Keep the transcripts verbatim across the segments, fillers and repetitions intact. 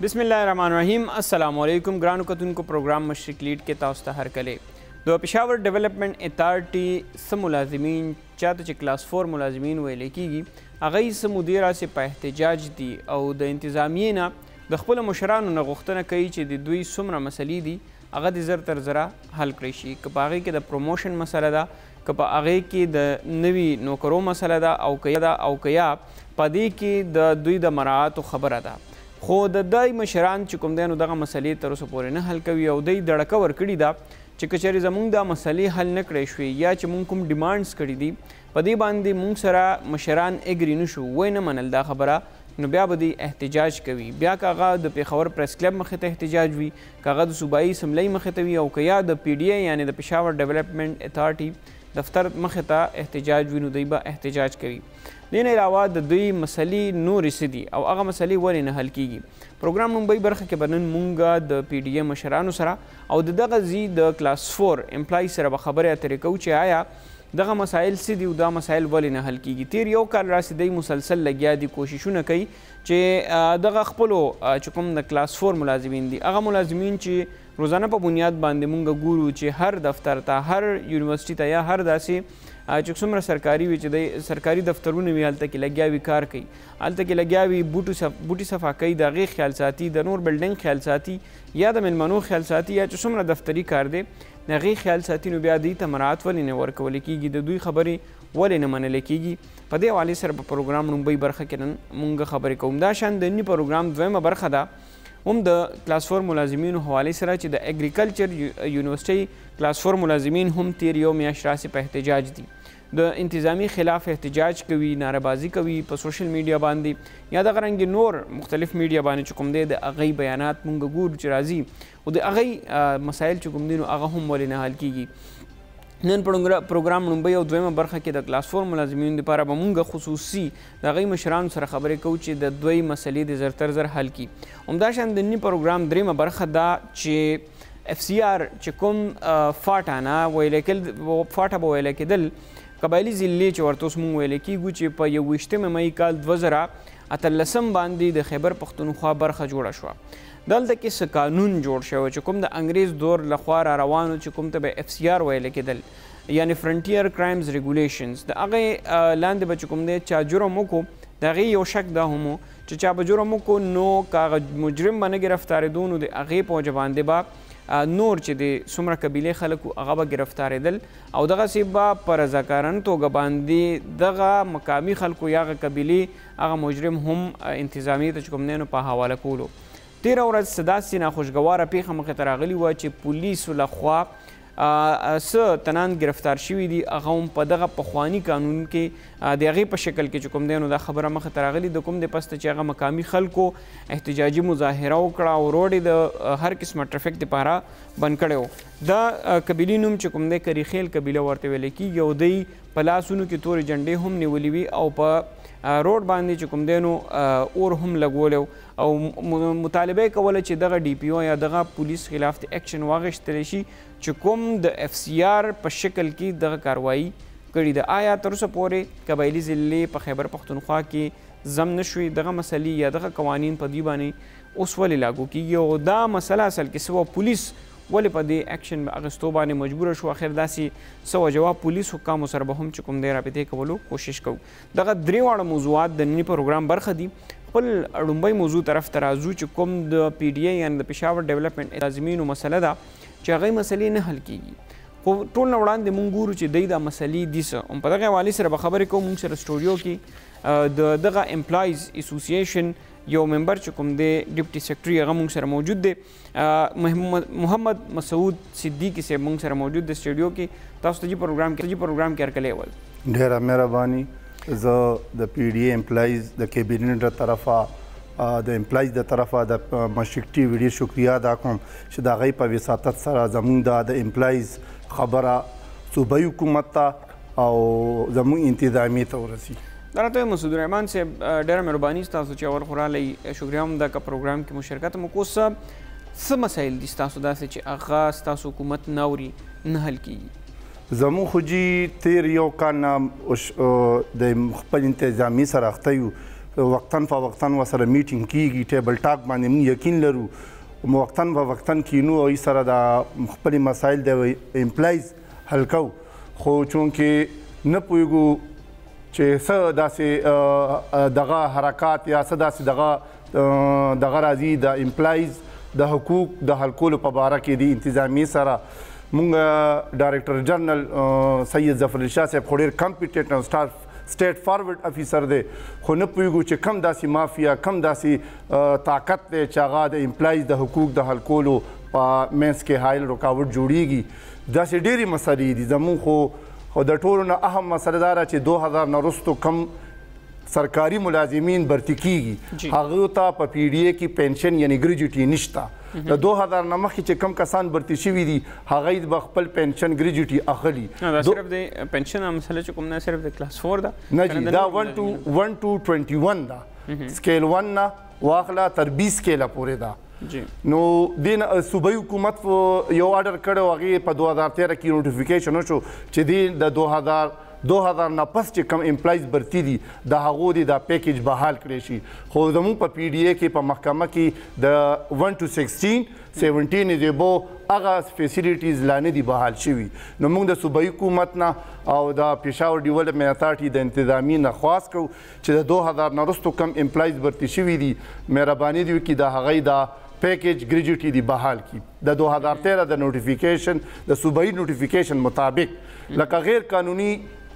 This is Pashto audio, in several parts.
بسم الله الرحمن الرحیم. السلام علیکم ګرانو کتونکو. پروګرام مشرق لیډ کې تاسو ته هرکلی د پېښور ډیولپمنټ اتارټي څه ملازمین چاته چې کلاس فور ملازمین ویل کېږي هغه یې څه مدیره سې په احتجاج دي او د انتظامیې نه د خپلو مشرانو نه غوښتنه کوي چې د دوی څومره مسلې دي هغه د زر تر زره حل کړی شي. که په هغې کې د پروموشن مسله ده، که په هغې کې د نوي نوکرو مسله ده او که یا او که یا په دې کې د دوی د مراعاتو خبره ده. خو د دای مشران چې کوم دی نو دغه مسلې تر اوسه پورې نه حل کوي او دوی دړکه ورکړې ده چې که چېرې زموږ دا مسلې حل نه کړی شوې یا چې موږ کوم ډیمانډز کړي دي په دې باندې موږ سره مشران اګري نه شو، وی نه منل دا خبره، نو بیا به دوی احتجاج کوي. بیا که هغه د پېښور پریس کلب مخې ته احتجاج وي، که هغه د صوبایي اسمبلۍ مخې ته وي او که یا د پی ډي ای یعنې د پېښور ډیولپمنټ اتارټي دفتر مخې ته احتجاج وي، نو دوی به احتجاج کوي. دې نه علاوه د دوی مسلې نورې څه دي او هغه مسلې ولې نه حل کیږي. پروګرام لومبۍ برخه کې به نن مونږ د پی ډي ای مشرانو سره او د دغه ځي د کلاس فور امپلای سره به خبرې اترې کوو چې آیا دغه مسایل څه دي او دا مسایل ولې نه حل کیږي. تیر یو کال راسې دوی مسلسل لګیا دي، کوششونه کوي چې دغه خپلو چې کوم د کلاس فور ملازمین دي هغه ملازمین چې روزانه په بنیاد باندې مونږ ګورو چې هر دفتر ته، هر یونیورسټي ته یا هر داسې چې څومره سرکاري وي چې د سرکاري دفترونه وي هلته کې لګیا وي کار کوي، هلته کې لګیا وي بوټي صفا کوي، د هغې خیال ساتي، د نور بلډنګ خیال ساتي یا د میلمنو خیال ساتي یا چې څومره دفتري کار دی د هغې خیال ساتي. نو بیا دوی ته مراعات ولې نه ورکولی کېږي، د دوی خبرې ولې نه منلی کېږي. په دې حوالې سره په پروګرام لومبۍ برخه کې نن مونږ خبرې کوم. دا شان د نني پروګرام دویمه برخه ده هم د کلاس فور ملازمینو حوالې سره چې د اګریکلچر یونیورسټۍ کلاس فور ملازمین هم تیر یو میاشت راسې په احتجاج دي، د انتظامی خلاف احتجاج کوي، ناربازي کوي په سوشل میډیا باندې یا دغه رنګې نور مختلف میډیا باندې چې کوم دی د هغې بیانات مونږ ګورو چې راځي او د هغې مسایل چې کوم دي نو هغه هم ولې نه حل کیږي. نن پروګرام لومبۍ او دویمه برخه کې د کلاس فور ملازمینو دپاره به مونږ خصوصي د هغې مشرانو سره خبرې کوو چې د دوی مسلې د زر تر زر حل کړي. همداشان د نني پروګرام دریمه برخه ده چې اف سی آر چې کوم فاټا نه ویلی فاټا به ویلی کېدل قبایلي ضلعې چې ورته اوس مونږ ویلی کېږو چې په یوویشتمه مۍ کال دوه زره اتلسم باندې د خیبر پښتونخوا برخه جوړه شوه. دلته کې څه قانون جوړ شوی چې کوم د انګریز دور لخوا را روانو چې کوم ته به اف سی آر ویلی کېدل یعنې فرنټیر کرایمز ریګولیشنز، د هغې لاندې به چې کوم دی چا جرم وکړو د هغې یو شک دا هم و چې چا به جرم وکړو نو که هغه مجرم به نه ګرفتارېدو نو د هغې په وجه باندې به نور چې د څومره قبیلې خلک وو هغه به ګرفتارېدل او دغسې به په رضاکارانه توګه باندې دغه مقامي خلکو یا هغه قبیلې هغه مجرم هم انتظامیې ته چې کوم دی نو په حواله کولو. تېره ورځ څه داسې ناخوشګواره پیښه مخې ته راغلې وه چې پولیسو لخوا څه تنان گرفتار شوي دي هغه هم په دغه پخواني قانون کې د هغې په شکل کې چې کوم دی نو دا خبره مخې ته راغلي د کوم د پسته چې هغه مقامي خلکو احتجاجي مظاهره وکړه او روډ یې د هر قسمه ټرافیک دپاره بند کړی و. دا قبیلې نوم چې کوم دی کریخیل قبیله ورته ویلی کېږي او دوی په لاسونو کې تورې جنډې هم نیولې وي او په روډ باندې چې کوم دی نو اور هم لګولی او مطالبه یې کوله چې دغه ډي پی او یا دغه پولیس خلاف د اکشن واخیستلی شي چې کوم د اف سی آر په شکل کې دغه کاروایي کړې ده. آیا تر اوسه پورې قبایلي ضلعې په خیبر پښتونخوا کې ضم نه شوي دغه مسلې یا دغه قوانین په دوی باندې اوس ولې لاګو کېږي او دا مسله اصل کې څه وه، پولیس ولې په دې اکشن اخیستو باندې مجبوره شو. اخر داسې څه وه جواب پولیس حکامو سره به هم چې کوم دی رابطې کولو کوشش کوو. دغه درې واړه موضوعات د نني پروګرام برخه دي. خپل لومبۍ موضوع طرف ته راځو چې کوم د پی ډي ای یعنې د پېښور ډیولپمنټ ملازمینو مسله ده چې هغې مسلې نه حل کېږي. خو ټول نه وړاندې مونږ ګورو چې دوی دا مسلې دي څه. هم په دغه حوالې سره به خبرې کوو. مونږ سره سټوډیو کې د دغه امپلایز اسوسییشن یو ممبر چې کوم دی ډپټي سیکرټري هغه مونږ سره موجود دی، محمد مسعود صدیقي صاحب مونږ سره موجود دی سټوډیو کې. تاسو ته جي پروګرام کې پروګرام کې هرکلی ول. ډېره مهرباني. زه د پی ډي ای امپلایز د کیبینټ د طرفه د امپلایز د طرفه د مشرق ټي وي ډېر شکریه ادا کوم چې د هغوی په وساطت سره زموږ دا د امپلایز خبره صوبایي حکومت ته او زموږ انتظامیې ته ورسي. دراته مسعود الرحمن صاحب ډېره مهرباني ستاسو چې اول خو رالی شکریه هم دغه پروګرام کې مشارکت مو کوو. څه مسایل دي ستاسو داسې چې هغه ستاسو حکومت نه اوري نه حل کېږي؟ زموږ خو جي تېر یو کال نه د خپل انتظامي سره اخته یو وقتاً فوقتاً ورسره میټینګ کیږي ټیبل ټاک باندې موږ یقین لرو وقتاً فوقتاً کینو او سره د خپل مسایل د امپلایز حل کوو خو چونکې نه پوهیږو چې څه داسې دغه حرکات یا څه داسې دغه دغه راځي د امپلایز د حقوق د حل کولو په باره کې د انتظامیې سره مونږ ډایرکټر جنرال سید ظفر علي شاه صاحب خو ډېر کمپیټنټ او سټار سټیټ فارورډ افیسر دی خو نه پوهیږو چې کم داسې مافیا کم داسې طاقت دی چې هغه د امپلایز د حقوق د حل کولو په منځ کې حایل رکاوټ جوړیږي داسې ډېرې مسلې دي زموږ خو خو د ټولو نه اهم مسله دا ده چې دو هزار نه وروستو کم سرکاري ملازمین برتی کیږي هغو ته په پی ډي اے کې پنشن یعنی ګریجویټي نشته د دو هزار نه مخکې چې کم کسان برتی شوي دي هغوی به خپل پنشن ګریجویټي اخلي دا صرف د پنشن مسله چې کوم نه صرف د کلاس فور ده نه جی دا ون ټو ون ټو ټوینټي ون ده سکیل ون نه واخله تر بیس سکیله پورې ده نو دین صوبایي حکومت یو آرډر کړی و هغې په دو هزار تیره کې نوټیفیکیشن وشو چې دی د دو هزار دو هزار نه پس چې کم امپلایز برتی دي د هغو دې دا پیکیج بحال کړی شي خو زموږ په پی ډي اے کې په محکمه کې د ون ټو سکسټین سیونټین از ایبو هغه فیسیلیټیز لا نه دي بحال شوي نو موږ د صوبایي حکومت نه او د پېښور ډیولپمنټ اتارټي د انتظامیې نه خواست کوو چې د دو هزار نه وروستو کم امپلایز برتی شوي دي مهرباني دې وکړي د هغوی دا پیکیج ګریجویټي دی بحال کی د دو هزار تیره د نوټیفیکیشن د صوبایي نوټیفیکیشن مطابق لکه غیر قانوني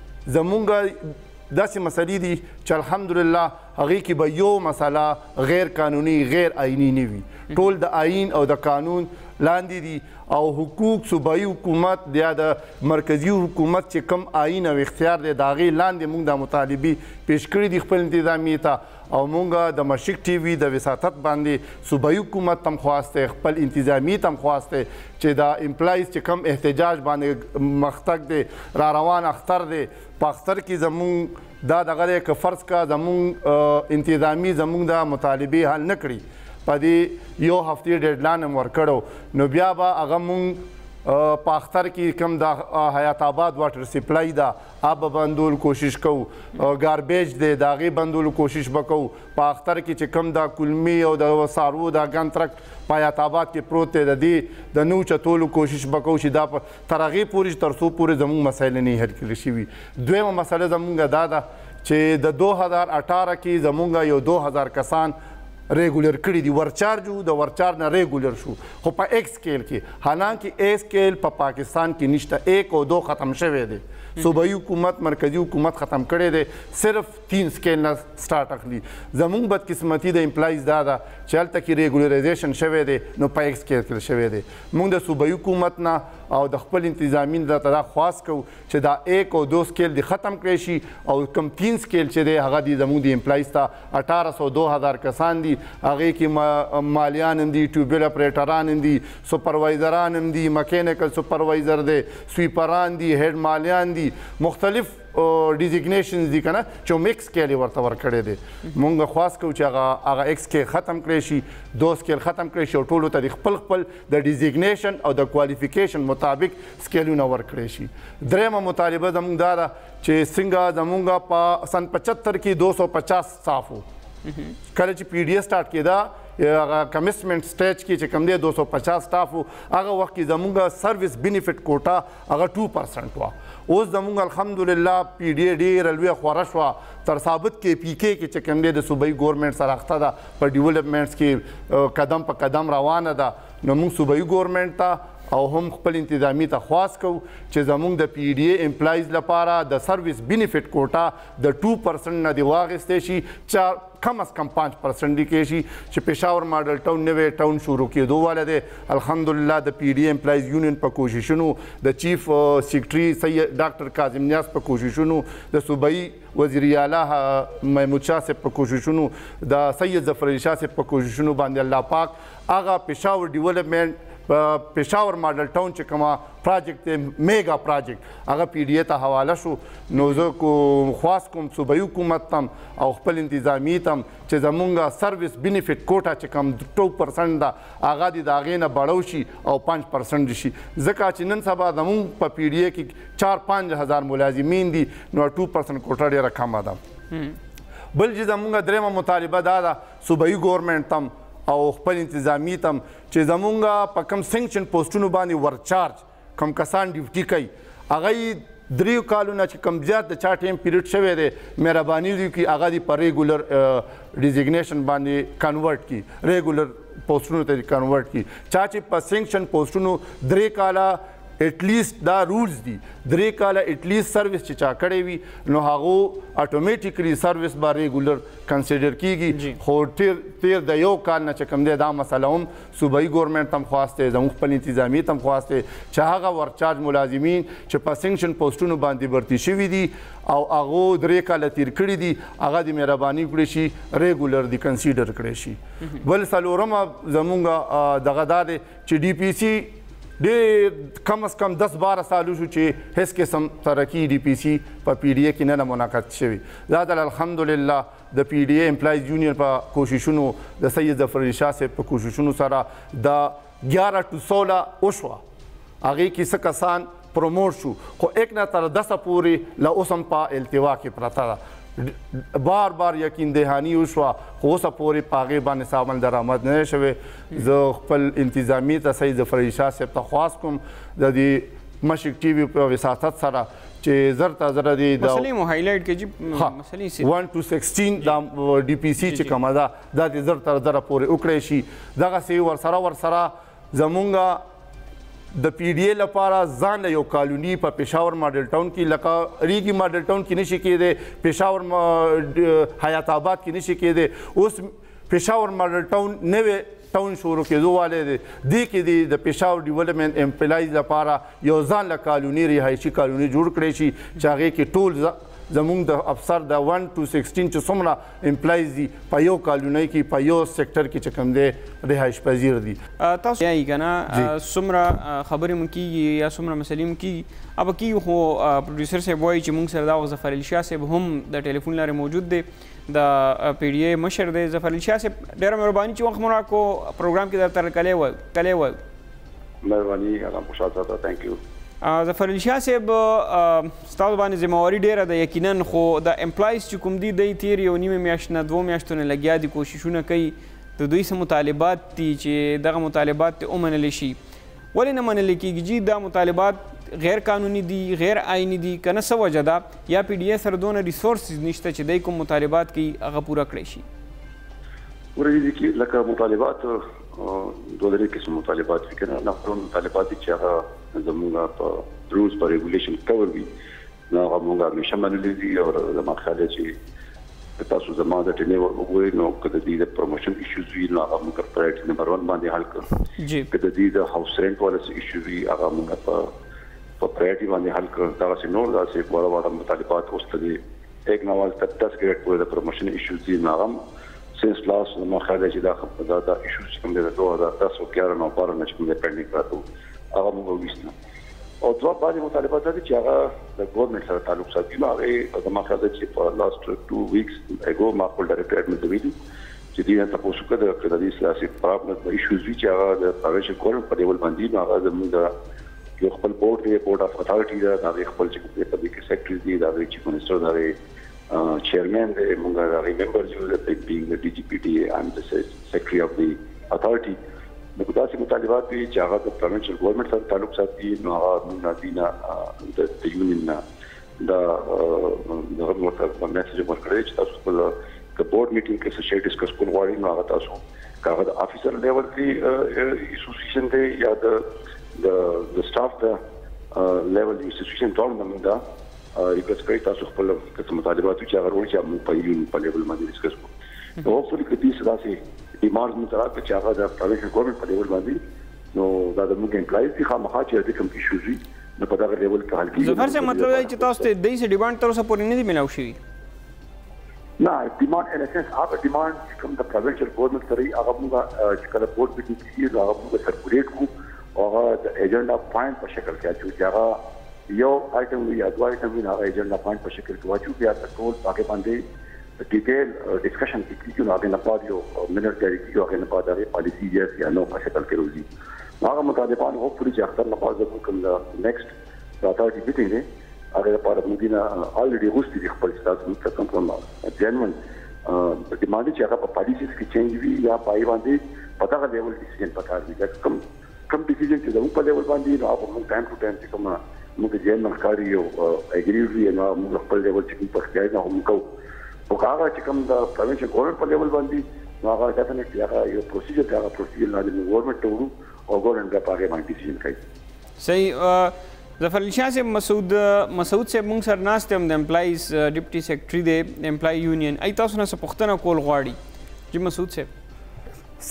زمونږ داسې مسلې دي چې الحمدلله هغې کې به یو مسله غیر قانوني غیر آئیني نه وي ټول د آئین او د قانون لاندې دي او حقوق صوبایي حکومت یا د مرکزي حکومت چې کم آئین او اختیار دی د هغې لاندې موږ دا مطالبې پیش کړي دي خپل انتظامیې ته او مونږ د مشرق ټي وي د وساطت باندې صوبایي حکومت تم خواسته خپل انتظامیې تم خواسته چې دا امپلایز چې کم احتجاج باندې مختګ دی را روان اختر دی په اختر کې زمونږ دا دغه دی که فرض کا زمونږ انتظامي زمونږ د مطالبې حل نه کړي په دې یو هفتې ډیډلاین هم ورکړو نو بیا به هغه مونږ په اختر کې کوم د حیات آباد واټر سپلای ده آب بندول کوشش کوو ګاربیج دی د هغې بندولو کوشش به کوو په اختر کې چې کوم د کلمي او د څاروو د ګن ترک په حیات آباد کې پروت دی د دې د نو چتولو کوشش به کوو چې دا تر هغې پورې تر څو پورې زموږ مسایل نه حل کړي شوي دویمه مسله زموږ دا ده چې د دو هزار اټاره کې زموږ یو دو هزار کسان ریګولر کړي دي ورچارج وو د ورچارج نه ریګولر شو خو په ایک سکیل کې حالانکه ای سکیل په پاکستان کې نشته ایک او دو ختم شوی دی صوبایي حکومت مرکزي حکومت ختم کړی دی صرف تین سکیل نه سټارټ اخلي زموږ بدقسمتي د امپلایز دا ده چې هلته کې ریګولرایزیشن شوی دی نو په ایک سکیل کې شوی دی موږ د صوبایي حکومت نه او د خپل انتظامین درته دا خواست کوو چې دا ایک او دو سکیل دی ختم کړی شي او کم تین سکیل چې دی هغه دی زموږ د امپلایز ته اټاره سو دو هزار کسان دي هغې کې مالیان هم دي ټیوبل اپریټران هم دي سپروایزران هم دي مکینیکل سپروایزر دی سویپران دي هیډ مالیان دي مختلف ډیزیګنیشنز دي که نه چې میکس سکیل یې ورته ورکړی دی مونږ خواست کوو چې هغه هغه ایک سکیل ختم کړی شي دو سکیل ختم کړی شي او ټولو ته د خپل خپل د ډیزیګنیشن او د کوالیفیکیشن مطابق سکیلونه ورکړی شي دریمه مطالبه زموږ دا ده چې څنګه زموږ په سن پچهتر کې دو سو پچاس صاف وو کله چې پی ډي اے سټارټ کېده هغه کمیسمنټ سټیج کې چې کوم دی دو سو پچاس سټاف وو هغه وخت کې زموږ سروس بینیفټ کوټا هغه ټو پرسنټ وه اوس زموږ الحمدلله پی ډي اے ډېره لویه خوره شوه تر ثابت کې پی کې کې چې کوم دی د صوبایي ګورنمنټ سره اخته ده په ډیولپمنټس کې قدم په قدم روانه ده نو موږ صوبایي ګورنمنټ ته او هم خپل انتظامی ته خواست کوو چې زموږ د پی ډي اے امپلایز لپاره د سروس بینیفټ کوټا د ټو پرسنټ نه دې واخیستی شي چار کم از کم پانچ پرسنټ دې کې شي چې پېښور ماډل ټاون نوی ټاون شروع کېدو والا دی الحمدلله د پی ډي اے امپلایز یونین په کوششونو د چیف سیکرټري سید ډاکټر کاظم نیاز په کوششونو د صوبایي وزیر اعلی محمود شاه صاحب په کوششونو د سید ظفر علي شاه صاحب په کوششونو باندې الله پاک هغه پېښور ډیولپمنټ پېښور ماډل ټاون چې کومه پراجیکټ دی میګا پراجیکټ هغه پی ډي اے ته حواله شو نو زه کو خواست کوم صوبایي حکومت تم او خپل انتظامي تم چې زمونږ سروس بینیفټ کوټا چې کوم ټو پرسنټ ده هغه دې د هغې نه بړو شي او پنځ پرسنټ شي ځکه چې نن سبا زمونږ په پی ډي اے کې چار پنځ هزار ملازمین دي نو ټو پرسنټ کوټه ډېره کمه ده بل چې زمونږ درېیمه مطالبه دا ده صوبایي ګورنمنټ تم او خپل انتظامی تم چې زمونږ په کم سینکشن پوسټونو باندې ورچارج کم کسان ډیوټي کوي هغه دریو کالونه چې کم زیات د چا ټایم پیریډ شوی دی مهرباني وکړي هغه دې په ریګولر ډیزیګنیشن باندې کنورټ کړي ریګولر پوسټونو ته کنورټ کړي چا چې په سینکشن پوسټونو درې کاله ایټلیست دا رولز دي درې کاله ایټلیست سروس چې چا کړی وي نو هغه اټومیټیکلی سروس به ریګولر کنسیډر کیږي خو تیر تیر د یو کال نه چې کوم دی دا مسله هم صوبایي ګورنمنټ هم خواسته زموږ خپل انتظامیت هم خواسته چې هغه ورچارج ملازمین چې په سینکشن پوسټونو باندې برتی شوي دي او هغه درې کاله تیر کړي دي هغه د مهرباني کړی شي ریګولر دی کنسیډر کړی شي بل څلورمه زموږ دغه دا دی چې ډي پی سي ډېر کم از کم دس باره سالو شو چې هیڅ قسم ترقي ډي پی سي په پی ډي اے کې نه ده منعقد شوي دا د الحمدلله د پی ډي اے امپلایز یونین په کوششونو د سید ظفر علي شاه صاحب په کوششونو سره د ګیاره ټو سوله وشوه هغې کې څه کسان پروموټ شو خو ایک نه تر دسه پورې له اوس هم په التوا کې پرته ده بار بار یقین دهانی وشوه خو اوسه پورې په هغې باندې څه عمل درآمد نه دی شوی زه خپل انتظامي ته سید ظفر علي شاه صاحب ته خواست کوم د دې مشرق ټي وي په وساطت سره چې زر تا زره دی د مسلې مو هایلایټ کړئ چې مسلې سي ون ټو سکسټین دا ډي پی سي چې کومه ده دا د زر تر زره پورې وکړی شي دغسې ورسره ورسره زمونږ د پی ډي اے لپاره ځان له یو کالوني په پېښور ماډل ټاون کې لکه ریګي ماډل ټاون کې نشي کېدی پېښور حیات آباد کې نشي کېدی اوس پېښور ماډل ټاون نوې ټاون شروع کېدو والی دی دې کې دی د پېښور ډیولپمنټ امپلایز لپاره یو ځان له کالوني رهایشي کالوني جوړ کړی شي چې هغې کې ټول زمونږ د افسر د ون ټو سکسټین چې څومره امپلایز دي په یو کالونۍ کې په یو سیکټر کې چې کوم دی رهایش پذیر دي تاسو یایي که نه څومره خبرې مو کېږي یا څومره مسلې مو کېږي ابه کېږي خو پروډیوسر صاحب وایي چې موږ سره دا ظفر علي شاه صاحب هم د ټلیفون لارې موجود دی د پی ډي اے مشر دی ظفر علي شاه صاحب ډېره مهرباني چې وخت مو راکړو پروګرام کې درته کلی وایو کلی وایو مهرباني هغه خوشحال ساته تھینک یو ظفر علي شاه صاحب ستاسو باندې ذمواري ډېره ده یقینا خو د امپلایز چې کوم دي دی تیر یو نیمه میاشت نه دوه میاشتو نه لګیا دي کوششونه کوي د دوی څه مطالبات دي چې دغه مطالبات ترې ومنلی شي ولې نه منلی کېږي جي دا مطالبات غیر قانوني دي غیر آئیني دي که نه څه وجه ده یا پی ډي اے سره دونه ریسورسز نشته چې دی کوم مطالبات کوي هغه پوره کړی شي ورته دي کې لکه مطالبات دوه درې قسم مطالبات وي که نه نفرون مطالبات دي چې هغه زموږ په رولز په ریګولیشن کور وي نو هغه موږ همیشه منلي دي او زما خیال دی چې تاسو زما د ټینې وګورئ نو که د دې د پروموشن ایشوز وي نو هغه موږ پرایورټي نمبر ون باندې حل کړو که د دې د هاوس رینټ والا څه ایشو وي هغه موږ په په پرایورټي باندې حل کړو دغسې نور داسې واړه واړه مطالبات اوس ته دي ایک نواز تر دس ګریډ پورې د پروموشن ایشوز دي نو هغه سینس لاس زما خیال دی چې دا دا ایشوز چې کوم دی د دوه هزار دس او ګیاره نه باره نه چې کوم دی پینډینګ پراته وو هغه موږ وویستنه او دوه بعضې مطالبات دا دي چې هغه د ګورنمنټ سره تعلق ساتي نو هغې زما خیال دی چې په لاست ټو ویکس اګو ما خپل ډایرکټر اډمن ته ویلي چې دوی نه تپوس وکړه که د دې سیاسي پرابلم د ایشوز وي چې هغه د پروینشل ګورنمنټ په لیول باندې نو هغه زموږ د یو خپل بورډ دی بورډ اف اتھارټي ده د هغې خپل چې کوم دی پبلیک سیکرټري دي د هغې چیف منسټر د هغې چیرمین دی موږ د هغې ممبرز یو د بینګ د ډي جي پي ټي ایم د سیکرټري اف دی اتھارټي نو داسې مطالبات وي چې هغه د پروینشل ګورنمنټ سره تعلق ساتي نو هغه موږ نه دوی نه د یونین نه دا دغه ورته میسج ورکړی چې تاسو خپل که بورډ میټینګ کې څه شی ډسکس کول غواړئ نو هغه تاسو که هغه د افیسر لیول کې اسوسیشن دی یا د د سټاف د لیول انسټیټیوشن ټول موږ دا ریکوست کوي تاسو خپل څه مطالبات چې هغه وړي چې موږ په یون په لیول باندې ډسکس کوو نو هوپفully که دې څه داسې ډیمانډ موږ راکړي چې هغه د پروینشل ګورنمنټ په لیول باندې نو دا د موږ امپلایز دي خامخا چې د کوم ایشوز وي نو په دغه لیول کې حل کېږي ظفر صاحب مطلب دی چې تاسو ته د دې څه ډیمانډ تر اوسه پورې نه دي میلاو شوي نه ډیمانډ ان اسنس هغه ډیمانډ چې کوم د پروینشل ګورنمنټ سره هغه موږ چې کله بورډ میټینګ کېږي نو هغه موږ سرکولیټ کوو او هغه د ایجنډا پوینټ په شکل کې اچوو چې هغه یو آیټم وي یا دوه آیټم وي هغه ایجنډا پوینټ په شکل کې واچوو بیا د ټول هغې باندې ډیټیل ډسکشن کېږي نو هغې نه بعد یو منټ جاري کېږي هغې نه بعد هغې پالیسي یس یا نو په شکل کې روځي هغه مطالبان هوپفully چې اختر نه بعد زموږ کوم د نیکسټ د اتھارټي میټینګ دی هغې لپاره موږ نه الریډي غوښتي دي خپل چې تاسو موږ ته کوم کوم جینون ډیمانډ چې هغه په پالیسیز کې چینج وي یا پای باندې په دغه لیول ډیسیژن پکار وي کم کم ډیسیژن چې زموږ په لیول باندې نو هغه موږ ټایم ټو ټایم چې کومه موږ ځین منکاري او اګری وي نو موږ خپل لیول چې په اختیار نه هم کوو او هغه چې کوم د پروینشن ګورنمنت په لیول باندې نو هغه ډیفینټلی هغه یو پروسیجر دی هغه پروسیجر نه د ګورنمنت ته ورو او ګورنمنت په هغه باندې ډیسیژن کوي صحیح ظفر علي شاه صاحب مسعود مسعود صاحب موږ سره ناست هم د امپلایز ډیپټي سیکرټري دی امپلای یونین ای تاسو نه څه پوښتنه کول غواړي جی مسعود صاحب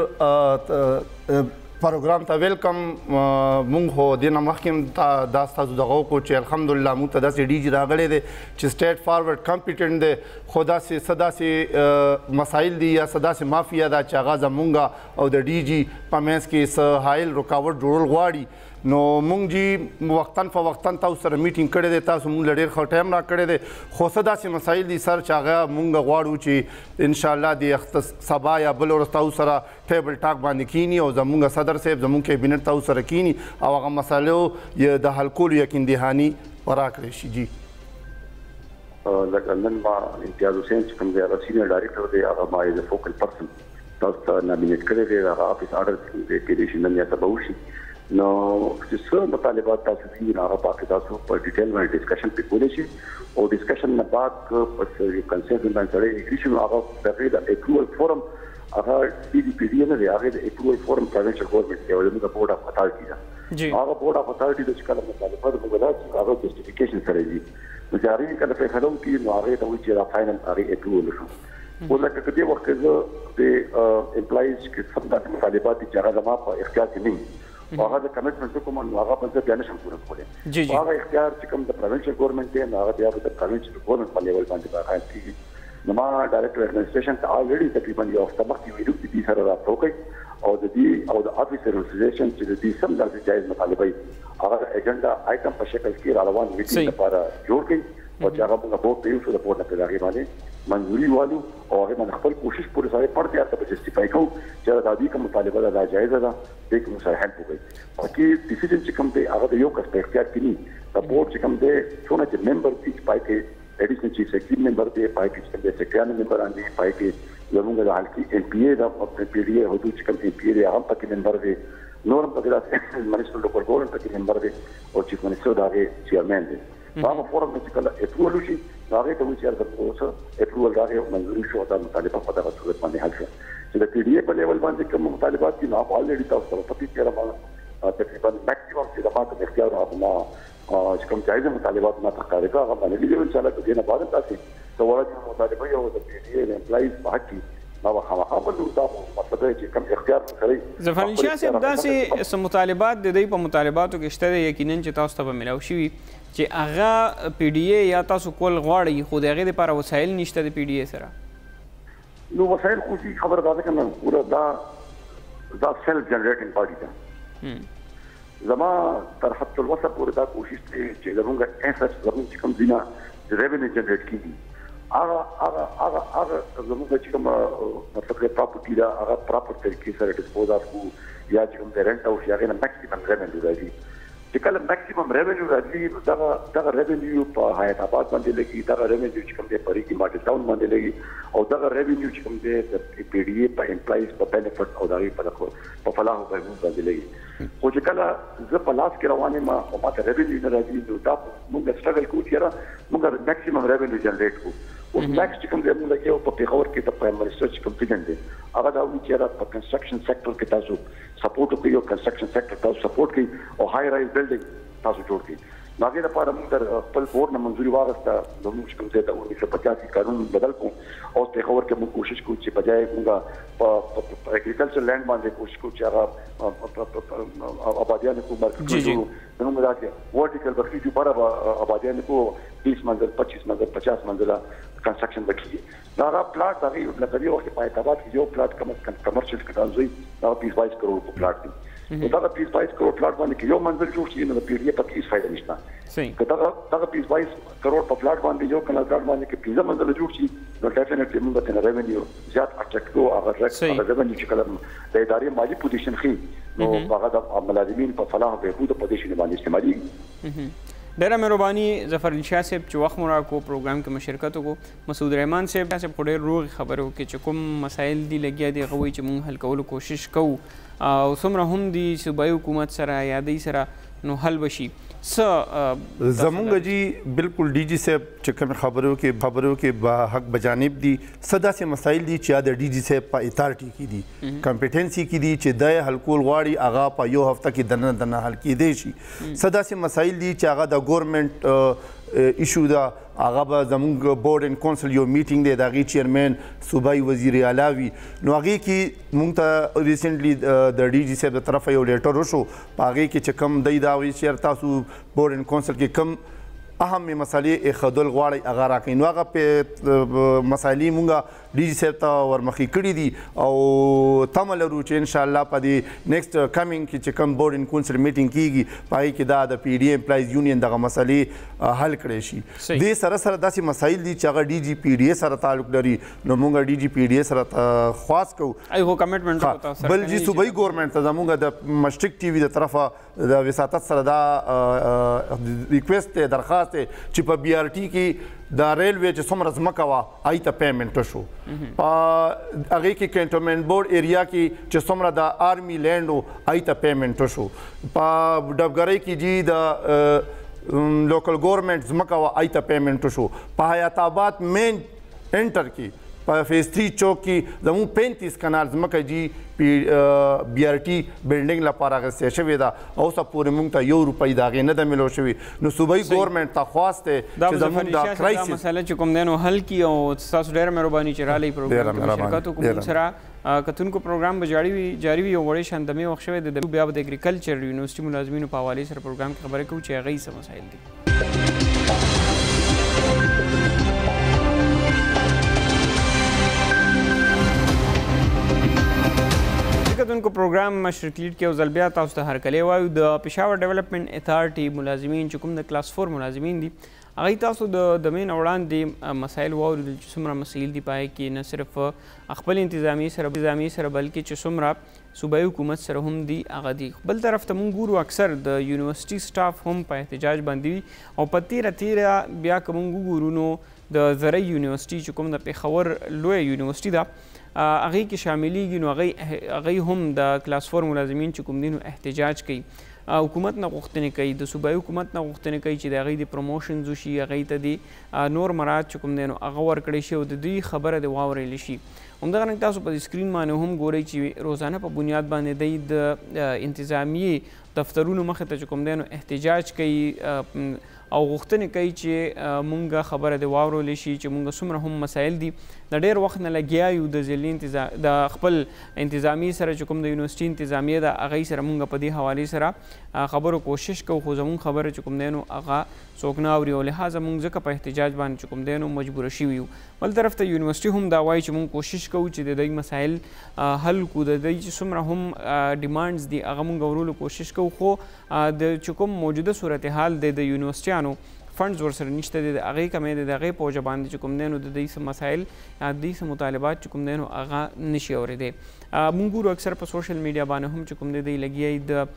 سر پروګرام ته ویلکم مونږ خو دې نه مخکې دا ستاسو دغه وکړو چې الحمدلله مونږ ته داسې ډي جي راغلی دی چې سټیټ فارورډ کمپیټنټ دی خو داسې څه داسې مسایل دي یا څه داسې مافیا ده چې هغه زمونږ او د ډي جي په منځ کې څه حایل رکاوټ جوړول غواړي نو مونږ جی وختاً فوختاً تاسو سره میټینګ کړی دی تاسو مونږ له ډېر ښه ټایم را کړی دی خو څه داسې مسایل دي سر چې هغه مونږ غواړو چې انشاءالله د سبا یا بل ورځ تاسو سره ټیبل ټاک باندې کینی او زمونږ صدر صاحب زمونږ کابینټ تاسو سره کینی او هغه مسایلو د حل کولو یقین دهاني ورکړی شي جی لکه نن ما امتیاز حسین چې کوم دی هغه سینیئر ډایرکټر دی هغه ما ایز فوکل پرسن تاسو ته نامینیټ کړی دی هغه آفیس آرډر دی کېدای شي نن یا سبا وشي نو چې څه مطالبات تاسو دي هغه پاکه تاسو په ډیټیل باندې ډسکشن پې کولی شي او ډسکشن نه بعد په کنسنټ باندې سره انګلیش نو هغه دغه د اپروول فورم هغه ډي ډي پی ډي نه دی هغه د اپروول فورم پروینشل ګورنمنت دی او د بورډ اف اتھارټي ده جی هغه بورډ اف اتھارټي د څکاله مطالبات موږ هغه جسټیفیکیشن سره دي نو چې هغه کله په خلوم کې نو هغه ته وایي چې را فاینل هغه اپروول شو ولکه کدی وخت کې د امپلایز کې څه د مطالبات چې هغه زما په اختیار کې نه هغه د کمټمنټ کوم نو هغه په ځای نه شم پوره کولای جی جی هغه اختیار چې کوم د پروینشل ګورنمنت دی هغه بیا د پروینشل ګورنمنت په لیول باندې راغلی کیږي نو ما ډایرکټر ایڈمنسټریشن ته الریډي تقریبا یو هفته مخکې ویلو چې دې سره راټوکي او د دې او د افیسر ریزرவேشن چې د دې سم د جایز مطالبه هغه ایجنډا آیټم په شکل کې روان میټینګ لپاره جوړ کړي او چې هغه موږ بورډ ته یو څه د بورډ نه پیدا باندې منظوري والو او هغه باندې خپل کوشش پوره سره پړتیا ته جسټیفای کوو چې دا دې کوم مطالبه دا جایز ده دې کوم سره هلپ وکړي او کې ډیسیژن چې کوم دی هغه د یو کس په اختیار کې نه د بورډ چې کوم دی څونه چې ممبر دي پای کې ایډیشنل چیف سیکرټری ممبر دی پای کې چې د سیکرټری ممبران دي پای کې زموږ د حالتي ام پی ای د پی ډي ای حدود چې کوم ام پی ای هغه پکې ممبر دی نور په دغه منیسټر لوکل ګورنمنت پکې ممبر دی او چیف منیسټر دا چیرمن دی هغه فورم چې کله اپروول شي هغه ته وایي چې د اوسه اپروول راغی منظوري شو دا مطالبه په دغه صورت باندې حل شو چې د پی ډي ای په لیول باندې کوم مطالبات دي نو الریډي تاسو ته پتی کېره ما تقریبا میکسیمم چې د ماته اختیار هغه ما چې کوم جایزه مطالبات ما تقاضا کوي هغه باندې لیدل ان شاء الله کې نه بعد تاسو ته ورته مطالبه یو د پی ډي ای د امپلایز په حق کې نو هغه هغه د تاسو مطلب چې کوم اختیار کوي ظفر علي شاه صاحب داسې سم مطالبات د دې په مطالباتو کې شته یقینا چې تاسو ته ملاو شي چې هغه پی ډي ای یا تاسو کول غواړي خو د هغې دپاره وسایل نشته د پی ډي ای سره نو وسایل خو شي خبره دا ده که نه پوره دا دا سیلف جنریټنګ پارټي ده زما تر حد الوسع پورې دا کوشش دی چې زموږ ایسس زموږ چې کوم ځینه ریونیو جنریټ کېږي هغه هغه هغه هغه زموږ چې کوم مطلب کې پراپرټي ده هغه پراپر طریقې سره ډسپوز آف کړو یا چې کوم د رینټ هاوس یا هغې نه میکسیمم ریونیو راځي چې کله میکسیمم ریونیو راځي نو دغه دغه ریونیو په حیات آباد باندې لګي دغه ریونیو چې کوم دی په ریګي ماډل ټاون باندې لګي او دغه ریونیو چې کوم دی د پی ډي ای په امپلایز په بینیفټ او د هغې په په فلاح او بهبود باندې لګي خو چې کله زه په لاس کې روان یم او ما ته ریونیو نه راځي نو دا موږ سټرګل کوو چې یاره موږ میکسیمم ریونیو جنریټ کوو اوس میکس چې کوم دی موږ لګیا په پېښور کې د پرایم منسټر چې کوم پیډن دی هغه دا وایي چې یاره په کنسټرکشن سیکټر کې تاسو سپورټ وکړئ او کنسټرکشن سیکټر تاسو سپورټ کړئ او های رایز بلډینګ تاسو جوړ کړئ نو هغې لپاره موږ تر خپل بورډ نه منظوري واخیسته زموږ چې کوم ځای د اونیس سو پچاسي قانون بدل کړو او پېښور کې موږ کوشش کوو چې بجای موږ په اګریکلچر لینډ باندې کوشش کوو چې هغه آبادیانو کو مرکز جوړو زموږ دا چې ورټیکل بخښي چې بره آبادیانو کو بیس منزل پچیس منزل پچاس منزله کنسټرکشن وکړي دا هغه پلاټ هغې لکه دې وخت کې په حیدرآباد کې یو پلاټ کم از کم کمرشل کټانزوی دا بیس بایس کروڑ کو پلاټ دی نو دغه بیس بایس کروڑ پلاټ باندې کې یو منزل جوړ شي نو د پی ډي ای په کې هېڅ فایده نشته که دغه دغه بیس بایس کروڑ په پلاټ باندې یو کنال پلاټ باندې کې پنځه منزله جوړ شي نو ډیفینټلی موږ به ترې ریونیو زیات اټریکټ کوو هغه هغه ریونیو چې کله د ادارې مالي پوزیشن ښي نو هغه د ملازمین په فلاح او بهبود په دې شي باندې استعمالېږي ډېره مهرباني ظفرعلي شاه صاحب چې وخت مو راکړو پروګرام کې مو شرکت وکړو. مسعود رحمان صاحب صاحب خو ډېر روغې خبرې وکړې چې کوم مسایل دي لګیا دي هغه وایي چې موږ حل کولو کوشش کوو او څومره هم د صوبایي حکومت سره یا دوی سره نو حل بشي. څه زمونږ جی بالکل ډي جي صاحب چې کوم خبرو کې خبرو کې با حق بجانب دي څه داسې مسایل دي چې د ډي جي صاحب په اتارټي کې دي کمپیټنسي کې دي چې د حل کول غواړي هغه په یو هفته کې دنه دنه حل کېدی شي. څه داسې مسایل دي چې هغه د ګورنمنټ ایشو ده هغه به زموږ بورډ اینډ کونسل یو میټینګ دی د هغې چیرمین صوبایي وزیر اعلی وي نو هغې کې موږ ته ریسنټلی د ډي جي صاحب د طرفه یو لیټر وشو په هغې کې چې کوم دی دا وایي چې تاسو بورډ اینډ کونسل کې کوم اهم مسالې ایښودل غواړئ هغه راکړئ نو هغه په مسایلې مونږ ډي جي صاحب ته ورمخې کړي دي او تمه لرو چې انشاءالله په دې نیکسټ کمینګ کې چې کوم بورډ اینډ کونسل میټینګ کیږي په هغې کې دا د پی ډي اے امپلایز یونین دغه مسلې حل کړی شي. دې سره سره داسې مسایل دي چې هغه ډي جي پی ډي اے سره تعلق لري نو مونږ ډي جي پی ډي اے سره خواست کوو. بل جي صوبایي ګورنمنټ ته زمونږ د مشرق ټي وي د طرفه د وساطت سره دا ریکویسټ دی درخواست دی چې په بي آر ټي کې د ریلوے چې څومره ځمکه وه هغې ته پیمنټ وشو. په هغې کې کنټونمنټ بورډ ایریا کې چې څومره د آرمي لینډ و هغې ته پیمنټ وشو. په ډبګرۍ کې جي د لوکل ګورنمنټ ځمکه وه هغې ته پیمنټ وشو. په حیات آباد مین انټر کې په فیز تھری چوک کې زموږ پینتیس کنال ځمکه جي بي آر ټي بلډینګ لپاره اخیستې شوې ده او اوسه پورې موږ ته یو روپۍ د هغې نه ده میلو شوې. نو صوبایي ګورنمنټ ته خواست دی چې زموږ د کرایسس دا مسله چې کوم دی نو حل کړي او ستاسو ډېره مهرباني چې راغلی پروګرام کې شرکت وکړو. موږ سره کتونکو پروګرام به جاري وي جاري وي او وړې شان دمې وخت شوی دی بیا به د اګریکلچر یونیورسټي ملازمینو په حوالې سره پروګرام کې خبرې کوو چې هغې څه مسایل دي. کتونکو پروګرام مشرق لیډ کې یو ځل بیا تاسو ته هرکلی وایو. د پېښور ډیولپمنټ اتارټي ملازمین چې کوم د کلاس فور ملازمین دي هغوی تاسو د دمې نه وړاندې مسایل واورېدل چې څومره مسایل دي په هغې کې نه صرف خپل انتظامیې سره انتظامیې سره بلکې چې څومره صوبایي حکومت سره هم دي هغه دي. بل طرف ته موږ ګورو اکثر د یونیورسټي سټاف هم په احتجاج باندې وي او په تیره تیره بیا که موږ وګورو نو د زرعي یونیورسټي چې کوم د پېښور لویه یونیورسټي ده هغې کې شاملیږي نو هغوی هم د کلاس فور ملازمین چې کوم دي نو احتجاج کوي. حکومت نه غوښتنې کوي د صوبایي حکومت نه غوښتنې کوي چې د هغوی د پروموشنز وشي هغوی ته د نور مراعات چې کوم دی نو هغه ورکړی شي او د دوی خبره دې واورېلی شي. همدغه رنګ تاسو په سکرین باندې هم ګورئ چې روزانه په بنیاد باندې دی د انتظامیې دفترونو مخې ته چې کوم دی نو احتجاج کوي او غوښتنې کوي چې مونږ خبره دې واورولی شي چې مونږ څومره هم مسایل دي د ډېر وخت نه لګیا یو د ضلعي د خپل انتظامیې سره چې کوم د یونیورسټي انتظامیې ده هغوی سره مونږ په دې حوالې سره خبرو کوشش کوو خو زمونږ خبره چې کوم دی نو هغه څوک نه اوري او لهذا مونږ ځکه په احتجاج باندې چې کوم دی نو مجبوره شوي یو. بل طرف ته یونیورسټي هم دا وایي چې مونږ کوشش کوو چې د دوی مسایل حل کړو د دوی چې څومره هم ډیمانډز دي هغه مونږ اورولو کوشش کوو خو د چې کوم موجوده صورتحال دی د یونیورسټیانو فنډز ورسره نشته دی د هغې کمی دی د هغې په وجه باندې چې کوم دی نو د دوی څه مسایل یا د دوی څه مطالبات چې کوم دی نو هغه نشي اورېدی. مونږ ګورو اکثر په سوشل میډیا باندې هم چې کوم دی دوی لګیا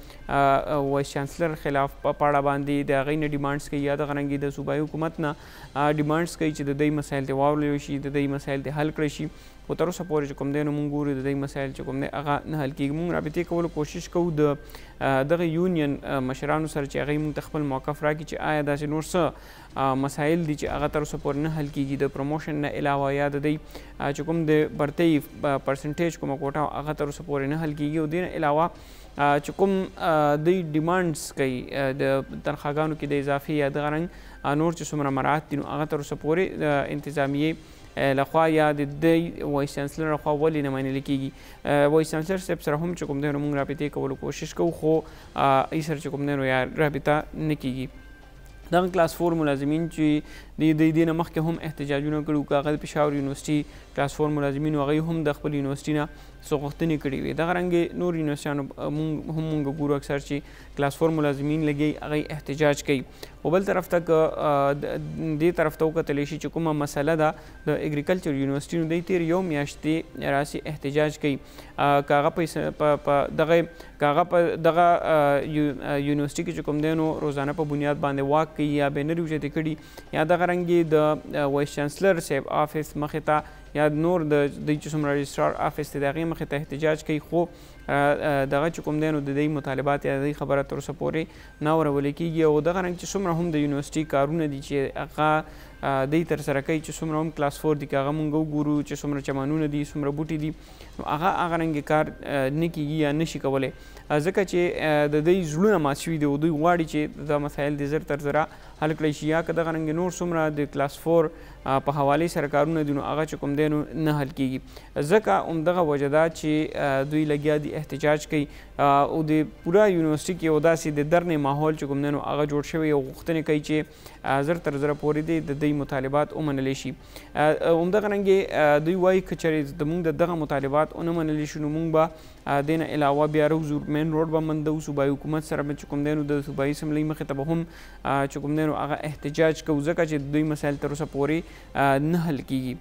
د وایس چانسلر خلاف په اړه باندې د هغوی نه ډیمانډز کوي یا دغه رنګې د صوبایي حکومت نه ډیمانډز کوي چې د دوی مسایل دې واورلی شي د دوی مسایل دې حل کړی شي. خو تر اوسه پورې چې کوم دی نو مونږ ګورو د دوی مسایل چې کوم دی هغه نه حل کېږي. مونږ رابطې کولو کوشش کوو د دغه یونین مشرانو سره چې هغوی مونږ ته خپل موقف راکړي چې آیا داسې نور څه مسایل دي چې هغه تر اوسه پورې نه حل کېږي د پروموشن نه علاوه یا د دوی چې کوم د برتۍ پرسنټیج کومه کوټه هغه تر اوسه پورې نه حل کېږي او دې نه علاوه چې کوم دوی ډیمانډز کوي د تنخواګانو کې د اضافي یا دغه رنګ نور چې څومره مراعات دي نو هغه تر اوسه پورې د انتظامیې لخوا یا د دوی وایس چانسلر لخوا ولې نه منل کېږي. وایس چانسلر صاحب سره هم چې کوم دی نو موږ رابطې کولو کوشش کوو خو ای سره چې کوم دی نو یا رابطه نه کېږي. دغه کلاس فور ملازمین چې د دې نه مخکې هم احتجاجونه کړي که هغه د پېښور یونیورسټي کلاس فور ملازمین هغوی هم د خپل یونیورسټي نه څه غوښتنې کړې وې. دغه رنګې نور یونیورسټیانو هم مونږ ګورو اکثر چې کلاس فور ملازمین لګی هغوی احتجاج کوي. خو بل طرف ته که دې طرف ته وکتلی شي چې کومه مسله ده د اګریکلچر یونیورسټي نو دوی تېر یو میاشتې راسې احتجاج کوي که هغه په دغه که هغه په دغه یونیورسټي کې چې کوم دی نو روزانه په بنیاد باندې واک کوي یا بینر اوچتې کړي یا دغه رنګې د وایس چانسلر صاحب آفس مخې ته یا نور د دوی چې څومره رجسټرار آفس دی د هغې مخې ته احتجاج کوي خو دغه چې کوم دی نو د دوی مطالبات یا د دوی خبره تر اوسه پورې نه اورولې کېږي او دغه رنګ چې څومره هم د یونیورسټي کارونه دي چې هغه دوی ترسره کوي چې څومره هم کلاس فور دي که هغه مونږ وګورو چې څومره چمنونه دي څومره بوټي دي نو هغه هغه رنګې کار نه کېږي یا نشي کولی ځکه چې د دوی زړونه مات شوي دي او دوی غواړي چې دا مسایل د زر تر زره حل کړی شي یا که دغه رنګې نور څومره د کلاس فور په حوالې سره کارونه دي نو هغه چې کوم دی نو نه حل کېږي ځکه همدغه وجه ده چې دوی لګیا دي احتجاج کوي او د پوره یونیورسټي کې یو داسې د درنې ماحول چې کوم دی نو هغه جوړ شوی او غوښتنې کوي چې زر تر زره پورې دی د دوی مطالبات ومنلی شي همدغه رنګې دوی وایي که چېرې زموږ د دغه مطالبات ونه منلی شي نو موږ به دې نه علاوه بیا روزو مین روډ به مندو صوبایي حکومت سره به چې کوم دی نو د صوبایي اسمبلۍ مخې ته به هم چې کوم دی نو هغه احتجاج کوو ځکه چې دوی مسایل تر اوسه پورې نه حل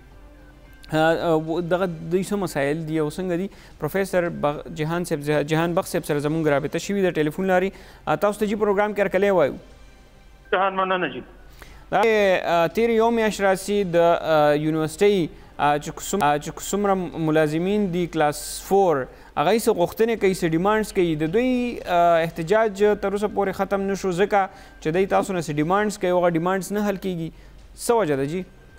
کېږي دغه دوی څه مسایل دي او څنګه دي پروفیسر جهان صاحب جهان بخش صاحب سره زموږ رابطه شوې ده ټلیفون لارې تاسو ته جي پروګرام کې هرکلی وایو جهان مننه جي تېرې یو میاشت راسي د یونیورسټۍ چې څومره ملازمین دي کلاس فور هغه یې څه غوښتنې کوي څه ډیمانډس کوي د دوی احتجاج تر اوسه پورې ختم نه شو ځکه چې دوی تاسو نه څه ډیمانډس کوي هغه ډیمانډس نه حل کېږي څه وجه ده جي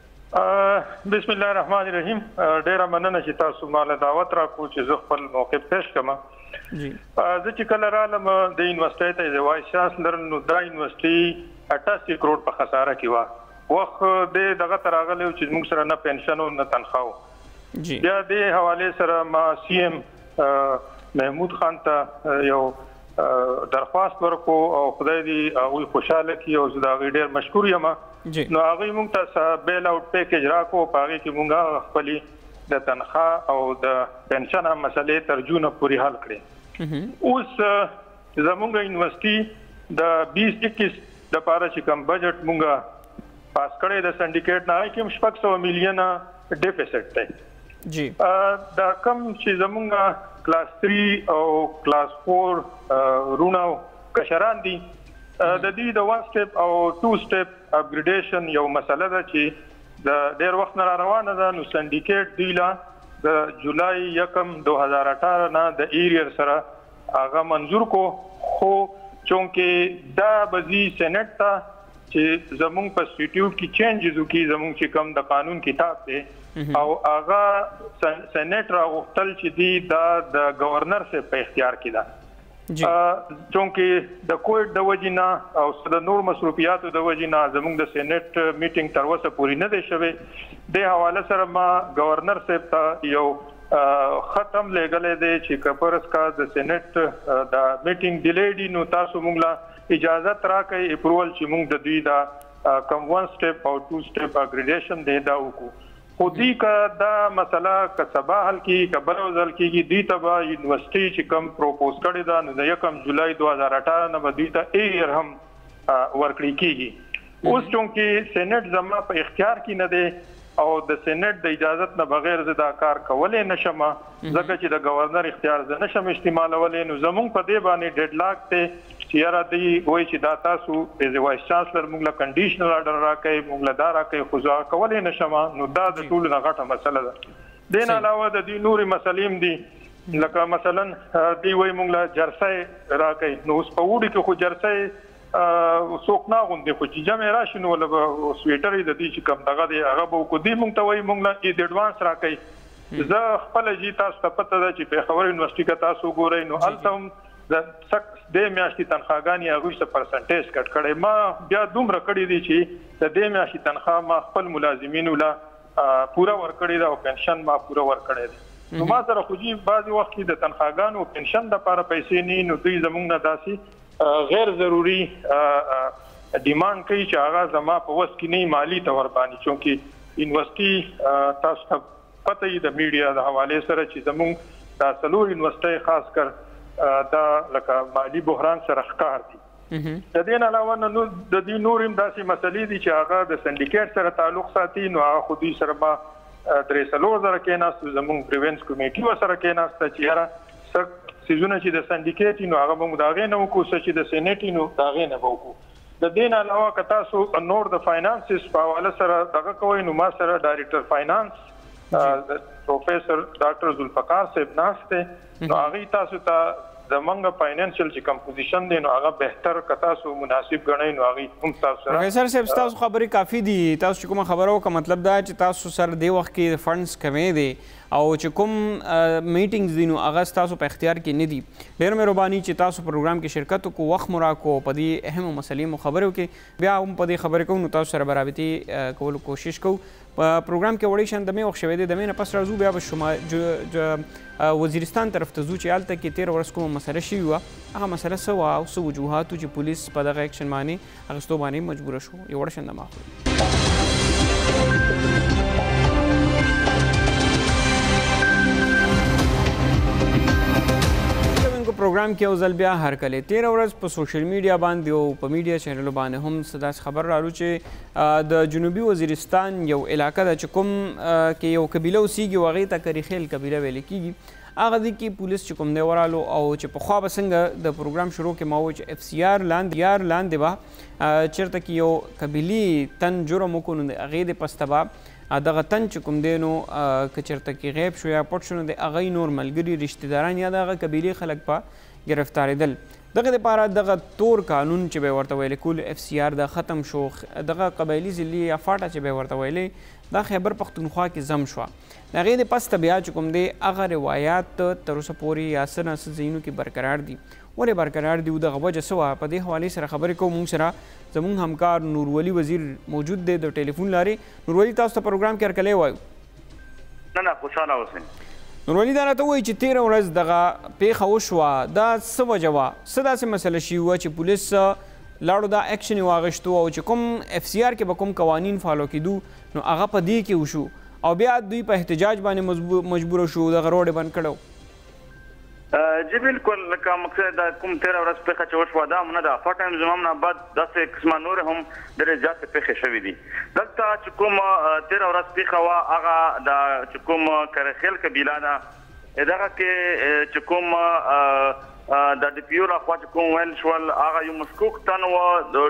بسم الله الرحمن الرحیم ډیره مننه چې تاسو ماله دعوت راکړو چې زه خپل موقف پیش کړم جی زه چې کله رالم د یونیورسټۍ ته د وایس چانسلر نو دا یونیورسټۍ اټاسي کروڑ په خساره کې وه وخت د دغه ته راغلی چې موږ سره نه پنشن او نه تنخواه بیا د حوالې سره ما سی ایم محمود خان ته یو درخواست ورکو او خدای دې هغوی خوشحاله کړي او زه د هغوی ډېر مشکور یم نو هغوی موږ ته بیل اوټ پیکیج راکړو په هغې کې موږ خپلې د تنخواه او د پنشن مسلې تر جونه پورې حل کړې اوس زموږ یونیورسټي د بیس اکیس دپاره چې کوم بجټ موږ پاس کړی د سنډیکیټ نه هغې کې هم شپږ سوه میلیونه ډیفیسټ دی جی دا کم چې زموږ کلاس تھری او کلاس فور رونه کشران دي د دې د وان سټیپ او ټو سټیپ اپګریډیشن یو مسله ده چې د ډېر وخت نه را روانه ده نو سنډیکیټ دوی له د جولای یکم دو هزار اټاره نه د ایریر سره هغه منظور کو خو چونکې دا به ځي سینټ ته چې زموږ په سټیټیوټ کې چینجز وکړي زموږ چې کوم د قانون کتاب دی او هغه سینټ راغوښتل چې دی دا د گورنر صاحب په اختیار کې ده چونکې د کووډ د وجې نه او د نور مصروفیاتو د وجې نه زموږ د سینټ میټینګ تر اوسه پورې نه دی شوی د حواله سره ما گورنر صاحب ته یو ختم لګلې دی چې کپرس کا د سینټ د میټینګ ډیلې دي نو تاسو موږ له اجازه راکړئ اپروول چې موږ د دوی دا کم ون سټیپ او ټو سټیپ اګریډیشن دی دا وکړو خو دوی که دا مسله که سبا حل کېږي که بله ورځ حل کېږي دوی ته به یونیورسټۍ چې کوم پروپوز کړې ده نو د یکم جولای دو هزار اټاره نه به دوی ته ایر هم ورکړی کېږي اوس چونکې سینټ زما په اختیار کې نه دی او د سینټ د اجازت نه بغیر زه دا کار کولی نه شم ځکه چې د گورنر اختیار زه نه شم استعمالولی نو زموږ په دې باندې ډیډ لاک دی چې یاره دوی وایي چې دا تاسو ایز وایس چانسلر موږ له کنډیشنل آرډر راکوئ موږ له دا راکوئ خو زه کولی نه شم نو دا د ټولو نه غټه مسله ده دې نه علاوه د دوی نورې مسلې هم دي لکه مثلا دوی وایي موږ له جرسۍ راکوئ نو اوس په اوړي کې خو جرسۍ څوک نه اغوندي خو چې جمع راشي نو له سویټر د دې چې کوم دغه دی هغه به وکړو دوی موږ ته وایي موږ له د اډوانس راکوئ زه خپله جي تاسو ته پته ده چې پېښور یونیورسټي که تاسو وګورئ نو هلته هم د سک دې میاشتې تنخواګانې هغوی څه پرسنټیج کټ کړی ما بیا دومره کړي دي چې د دې میاشتې تنخوا ما خپل ملازمینو له پوره ورکړې ده او پنشن ما پوره ورکړی دی نو ما سره خو جي بعضې وخت کې د تنخواګانو او پنشن دپاره پیسې نه نو دوی زموږ نه داسې غیر ضروري ډیمانډ کوي چې هغه زما په وس کې نه مالي طور باندې چونکې یونیورسټي تاسو ته پته یې د میډیا د حوالې سره چې زموږ دا څلور یونیورسټۍ خاص کر دا لکه مالي بحران سره ښکار دي د دې نه علاوه نو د دې نور هم داسې مسلې دي چې هغه د سنډیکیټ سره تعلق ساتي نو هغه خو دوی سره به درې څلور زره کېناستو زموږ پریوینس کمیټي ورسره کېناسته چې یاره څه څیزونه چې د سنډیکیټ نو هغه به موږ د هغې نه وکړو څه چې د سینټ نو د هغې نه به وکړو د دې نه علاوه که تاسو نور د فاینانسز په حواله سره دغه کوئ نو ما سره ډایرکټر فاینانس پروفیسر ډاکټر ذوالفقار صاحب ناست دی نو هغوی تاسو ته زمونږ فاینانشل چې کمپوزیشن دی نو هغه بهتر که تاسو مناسب ګڼئ نو هغوی هم تاسو سره پروفیسر صاحب ستاسو خبرې کافي دي تاسو چې کومه خبره وکړه مطلب دا چې تاسو سره دې وخت کې فنډز کمی دی او چې کوم میټینګز دي نو هغه ستاسو په اختیار کې نه دي ډېر مهرباني چې تاسو پروګرام کې شرکت وکړو وخت مو راکړو په دې اهمو مسلې مو خبرې وکړې بیا هم په دې خبرې کوو نو تاسو سره به رابطې کولو کوشش کوو په پروګرام کې وړی شان دمې وخت شوی دی دمې نه پس راځو بیا به شما وزیرستان طرف ته ځو چې هلته کې تېره ورځ کومه مسله شوې وه هغه مسله څه وه او څه وجوهاتو چې پولیس په دغه اکشن باندې اخیستو باندې مجبوره شو یو وړه شان دمه اخلو پروګرام کې یو ځل بیا هرکلی تېره ورځ په سوشل میډیا باندې او په میډیا چینلو باندې هم څه داسې خبر رالو چې د جنوبي وزیرستان یو علاقه ده چې کوم کې یو قبیله اوسیږي او هغې ته کریخیل قبیله ویل کېږي هغه دی کې پولیس چې کوم دی ورالو او چې پخوا به څنګه د پروګرام شروع کې ما وویل چې اف سی آر لاندې یار لاندې به چېرته کې یو قبیلي تن جرم وکړو نو د هغې د پسته به دغه تن چې کوم دی نو که چېرته کې غیب شو یا پټ شو نو د هغوی نور ملګري رشته داران یا د هغه قبیلې خلک په ګرفتارېدل دغه دپاره دغه تور قانون چې به یې ورته ویلی کول اف سی آر دا ختم شو دغه قبایلي ضلعي یا فاټه چې به یې ورته ویلی دا خیبر پښتونخوا کې ضم شوه د هغې د پسته بیا چې کوم دی هغه روایات تر اوسه پورې یا څه نه څه ځایونو کې برقرار دي ولې برقرار دي او دغه وجه څه وه په دې حوالې سره خبرې کوو موږ سره زموږ همکار نورولي وزیر موجود دی د ټلیفون لارې نورولي تاسو ته پروګرام کې هرکلی وایو نه نه خوشحاله اوسئ نورولي دا راته ووایي چې تېره ورځ دغه پیښه وشوه دا څه وجه وه څه داسې مسله شوي وه چې پولیس لاړو دا اکشن یې واخیستو او چې کوم اف سی آر کې به کوم قوانین فالو کېدو نو هغه په دې کې وشو او بیا دوی په احتجاج باندې مجبوره شو دغه روډ یې بند کړی جی بالکل لکه مقصد دا کوم تېره ورځ پیښه چې وشوه دا هم نه ده فټ ټایم زما نه بعد داسې قسمه نورې هم ډېرې زیاتې پیښې شوي دي دلته چې کوم تېره ورځ پیښه وه هغه د چې کوم کرخیل قبیله ده دغه کې چې کوم د ډي پي او لخوا چې کوم ویل شول هغه یو مشکوک تن و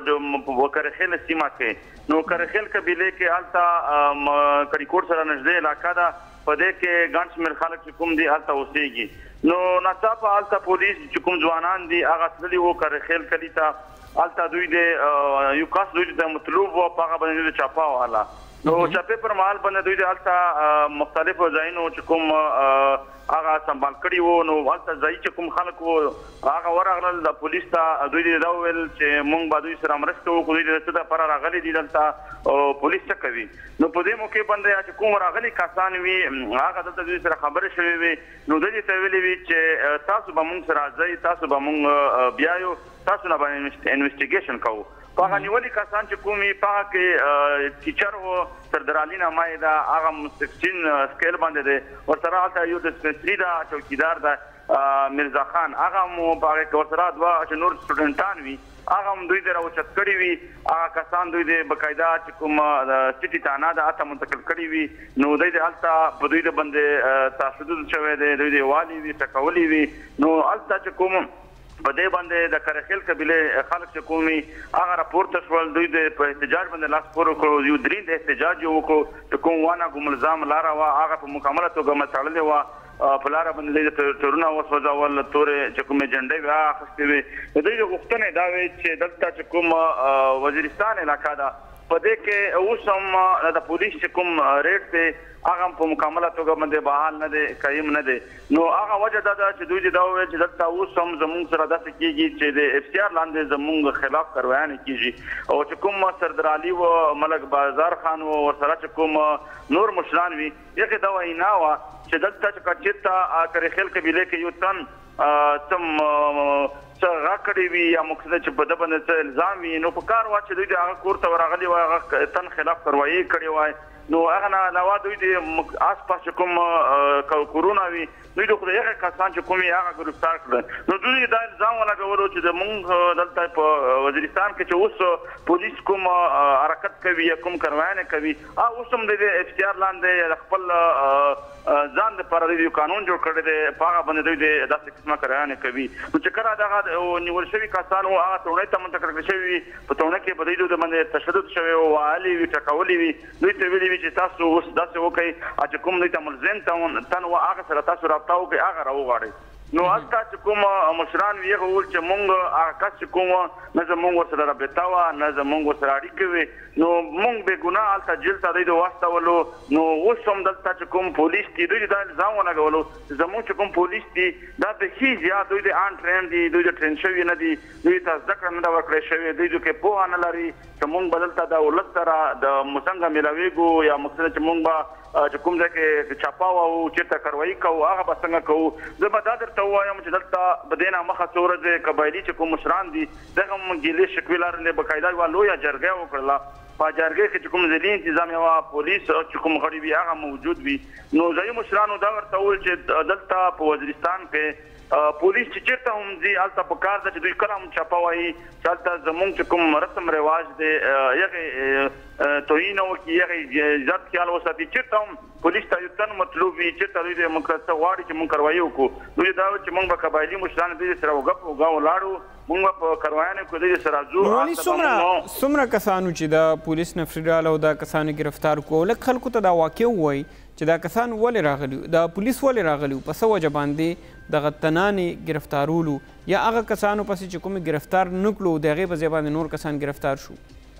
د کرخیل سیمه کې نو کرخیل قبیلې کې هلته کریکوټ سره نږدې علاقه ده په دې کې ګڼ شمېر خلک چې کوم دي هلته اوسېږي نو ناڅاپه هلته پولیس چې کوم ځوانان دي هغه تللي وو کرخیل کلي ته هلته دوی د یو کس دوی د مطلوب وو په هغه باندې دوی د چاپه وهله نو چاپې پر مهال باندې دوی د هلته مختلفو ځایونو چې کوم هغه سنبال کړي وو نو هلته ځایي چې کوم خلک وو هغه ورغلل د پولیس ته دوی دا وویل چې موږ به دوی سره مرسته وکړو دوی د څه دپاره راغلي دي دلته پولیس څه کوي نو په دې موقع باندې چې کوم راغلي کسان وي هغه دلته دوی سره خبرې شوې وي نو دوی ته ویلي وي چې تاسو به موږ سره ځئ تاسو به موږ بیایو تاسو نه به انویسټیګیشن کوو په هغه نیولي کسان چې کوم یې په هغه کې ټیچر و سردرالي نامه یې ده هغه سکسټین سکیل باندې دی ورسره هلته یو ډسپنسري ده چوکیدار ده میرزا خان هغه مو په هغې کې ورسره دوه چې نور سټوډنټان وي هغه هم دوی د راوچت کړي وي هغه کسان دوی د باقاعده چې کوم سټي تانا ده هلته منتقل کړي وي نو دوی د هلته په دوی د باندې تشدد شوی دی دوی د والي وي ټکولي وي نو هلته چې کوم په دې باندې د کرخیل قبیلې خلک چې کوم وي هغه راپورته شول دوی د په احتجاج باندې لاس پور وکړو یو دریند احتجاج یې وکړو چې کوم وانه کوم الزام لاره وه هغه په مکمله توګه متړلې وه په لاره باندې د تورونه وسوځول تورې چې کومې جنډۍ وې هغه اخیستې وې د دوی د غوښتنې دا وې چې دلته چې کوم وزیرستان علاقه ده په دې کې اوس هم د پولیس چې کوم ریټ دی هغه په مکمله توګه باندې بحال نه دی قایم نه دی نو هغه وجه دا ده چې دوی دې دا وویل چې دلته اوس هم زموږ سره داسې کېږي چې د اف سی آر لاندې زموږ خلاف کارویانې کېږي او چې کوم سردرالي و ملک بازار خان و ورسره چې کوم نور مشران وي یقې دا وینا وه چې دلته چې چېرته کرخیل قبیلې کې یو تن څه څه غږ کړی وي یا مقصد چې په ده باندې څه الزام وي نو په کار وه چې دوی د هغه کور ته ورغلي وای هغه تن خلاف کاروایي کړې وای نو هغه نه علاوه دوی د آس پاس چې کوم کورونه وي دوی د خدای هغه کسان چې کوم یې هغه ګرفتار کړل نو دوی دا الزام ولګولو چې د مونږ دلته په وزیرستان کې چې اوس پولیس کوم حرکت کوي یا کوم کاروایانې کوي اوس هم د اف سی آر لاندې خپل ځان لپاره دوی قانون جوړ کړی دی په هغه باندې دوی د داسې قسمه کړایانې کوي نو چې کله دغه نیول شوي کسان وو هغه تورنۍ ته منتقل کړل شوي وي په تورنۍ کې به دوی د باندې تشدد شوی وو وهلي وي ټکولي وي دوی ته ویلي وي چې تاسو اوس داسې وکړئ چې کوم دوی ته ملزم تن وو هغه سره تاسو رابطه وکړئ هغه راوغواړئ نو هلته چې کوم مشران وي هغه وویل چې مونږ هغه کس چې کوم نه زمونږ ورسره رابطه وه نه زمونږ ورسره اړیکې وې نو مونږ بې ګناه هلته جیل ته دوی د واستولو نو اوس هم دلته چې کوم پولیس دي دوی دا الزام ولګولو زمونږ چې کوم پولیس دي دا بیخي زیات دوی د ان ټرین دي دوی د ټرین شوي نه دي دوی ته زده کړه نه ده ورکړی شوې دوی کې پوهه نه لري چې مونږ به دلته د ولس سره د څنګه میلاویږو یا مقصد چې مونږ به چې کوم ځای کې چاپا وو چېرته کاروایي کوو هغه به څنګه کوو زه به دا درته ووایم چې دلته به دې نه مخه څو ورځې قبایلي چې کوم مشران دي دغه هم ګیلې شکوې لرلې باقاعده یوه لویه جرګه وکړله په جرګې کې چې کوم ضلعي انتظام یوه پولیس چې کوم غړي وي هغه موجود وي نو ځایي مشرانو دا ورته وویل چې دلته په وزیرستان کې پولیس چې چېرته هم ځي هلته په کار ده چې دوی کله هم چاپه وایي چې هلته زمونږ چې کوم رسم رواج دی هغې توهین وکړي هغې عزت خیال وساتي چېرته هم پولیس ته یو تن مطلوب وي چېرته دوی د موږ څه غواړي چې موږ کاروایي وکړو دوی دا ویل چې موږ به قبایلي مشران دوی سره وګپ وګا ولاړو موږ به په کاروایانو کې دوی سره ځو ولې څومره څومره کسانو چې د پولیس نفري ډله او دا کسانو ګرفتار کړو لږ خلکو ته دا واقع ووایي چې دا کسان ولې راغلي دا پولیس ولې راغلي په څه وجه باندې دغه تنانې ګرفتارولو یا هغه کسانو پسې چې کومې ګرفتار نه کړو د هغې په ځای باندې نور کسان ګرفتار شو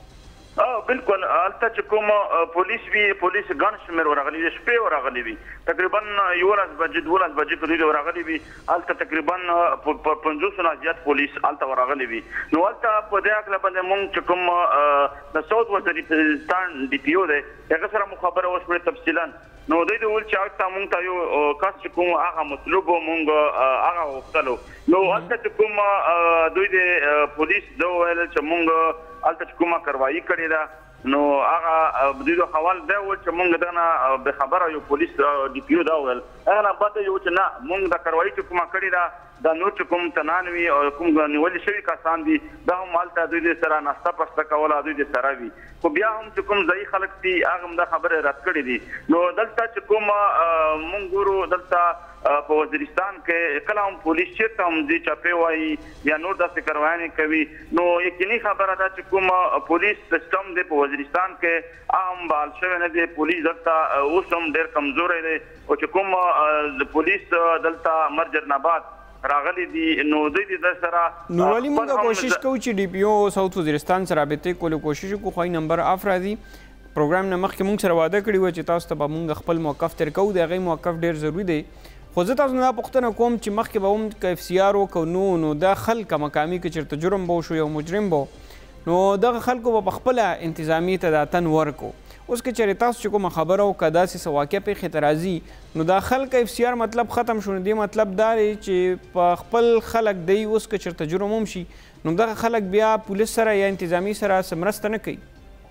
بالکل هلته چې کوم پولیس وي پولیس ګڼ شمېر ورغلي وي شپې ورغلي وي تقریبا یولس بجې دولس بجې که دوی ورغلي وي هلته تقریبا پنځوسو نه زیات پولیس هلته ورغلي وي نو هلته په دې هکله باندې مونږ چې کوم د ساوث وزیرستان ډي پي او دی هغه سره مو خبره وشوې تفصیلا نو دوی د ویل چې هلته مونږ ته یو کس چې کوم هغه مطلوب و مونږ هغه غوښتلو نو هلته چې کوم دوی د پولیس دا وویل چې مونږ هلته چې کومه کاروایي کړې ده نو هغه دوی د حوال دا وویل چې مونږ دغه نه بېخبره یو پولیس ډي پي او دا وویل هغه نه بعد یو چې نه مونږ د کاروایي چې کومه کړې ده دا نور چې کوم تنان وي او کوم نیولي شوي کسان دي دا هم هلته دوی د سره ناسته پسته کوله دوی د سره وي خو بیا هم چې کوم ځایي خلک دي هغه هم دا خبرې رد کړې دي نو دلته چې کوم مونږ ګورو دلته په وزیرستان کې کله هم پولیس چېرته هم ځي چاپې وایي یا نور داسې کاروایانې کوي نو یقیني خبره ده چې کوم پولیس سیسټم دی په وزیرستان کې هغه هم بحال شوی نه دی پولیس دلته اوس هم ډېر کمزوری دی او چې کوم پولیس دلته مرجرناباد راغلي دي نو دوی د سره نو ولې موږ کوشش کوو چې ډي پي او ساوث وزیرستان سره رابطې کولو کوشش وکړو خو نمبر اف راځي پروګرام نه مخکې موږ سره واده کړي وه چې تاسو ته به موږ خپل موقف تېر کوو د هغې موقف ډېر ضروري دی خو زه تاسو نه دا پوښتنه کوم چې مخکې به هم که اف سی آر وکړو نو نو دا خلک مقامي که چېرته جرم به وشو یو مجرم به نو دغه خلکو به په خپله انتظامي ته دا تن ورکو اوس که چېرې تاسو چې کومه خبره وکړه داسې څه واقع پیښې ته راځي نو دا خلک اف سی آر مطلب ختم شو نو دې مطلب دا دی چې په خپل خلک دی اوس که چېرته جرم هم شي نو دغه خلک بیا پولیس سره یا انتظامي سره څه مرسته نه کوي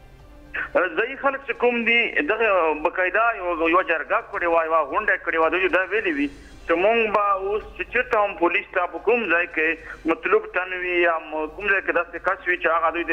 ځایي خلک چې کوم دي دغه باقاعده یوه جرګه کړې وه یوه غونډه کړې وه دوی دا ویلي وي چې مونږ به اوس چې چېرته هم پولیس ته په کوم ځای کې مطلوب تن وي یا کوم ځای کې داسې کس وي چې هغه دوی